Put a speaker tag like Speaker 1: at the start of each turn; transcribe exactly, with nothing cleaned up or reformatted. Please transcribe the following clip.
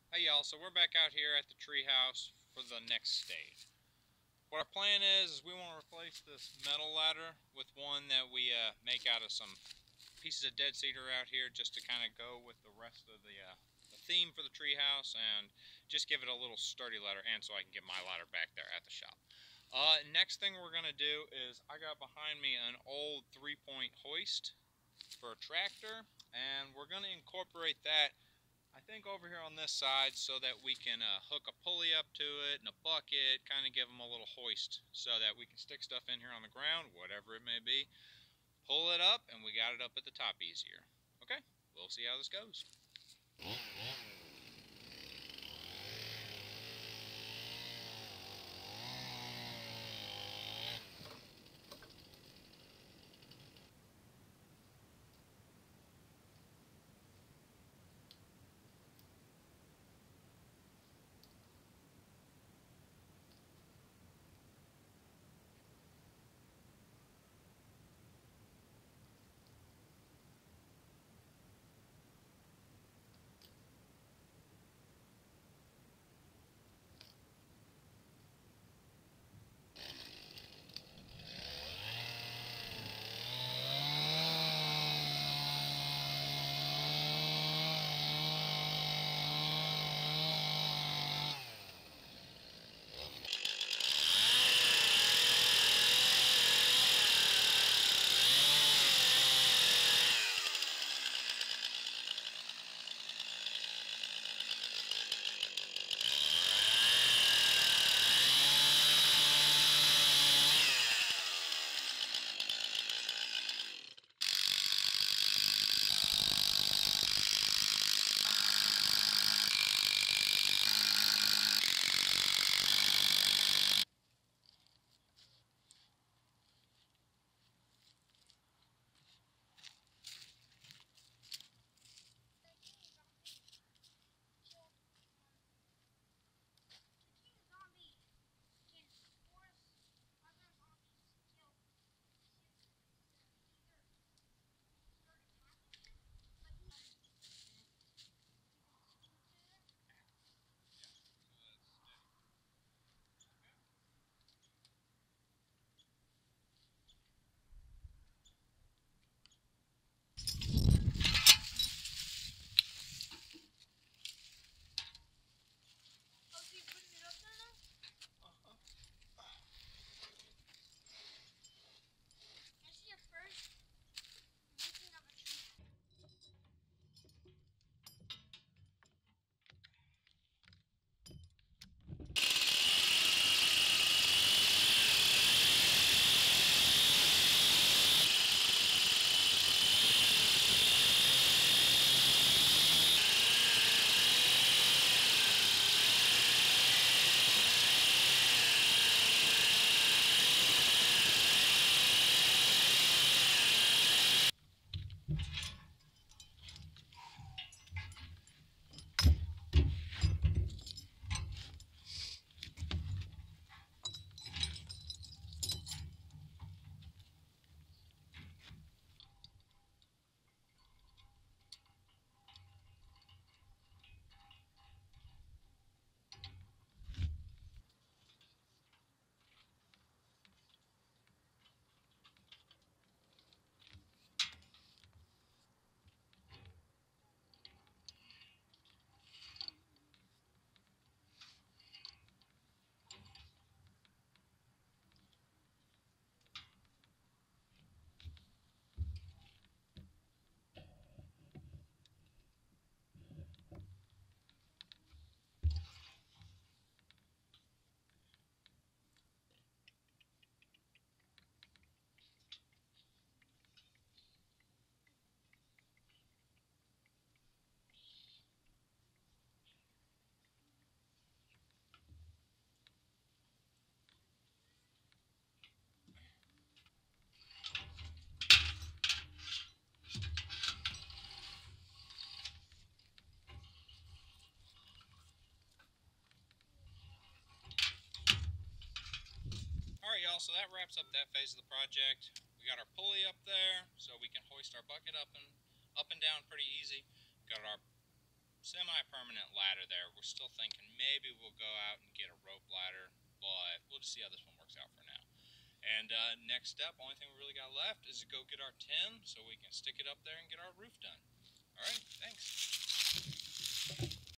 Speaker 1: Hey y'all, so we're back out here at the treehouse for the next stage. What our plan is, is we want to replace this metal ladder with one that we uh, make out of some pieces of dead cedar out here just to kind of go with the rest of the, uh, the theme for the treehouse and just give it a little sturdy ladder, and so I can get my ladder back there at the shop. Uh, next thing we're going to do is I got behind me an old three-point hoist for a tractor, and we're going to incorporate that I think over here on this side so that we can uh, hook a pulley up to it and a bucket, kind of give them a little hoist so that we can stick stuff in here on the ground, whatever it may be, pull it up, and we got it up at the top easier. Okay, we'll see how this goes. Alright y'all, so that wraps up that phase of the project. We got our pulley up there so we can hoist our bucket up and up and down pretty easy. Got our semi-permanent ladder there. We're still thinking maybe we'll go out and get a rope ladder, but we'll just see how this one works out for now. And uh, next step, only thing we really got left is to go get our tin so we can stick it up there and get our roof done. Alright, thanks.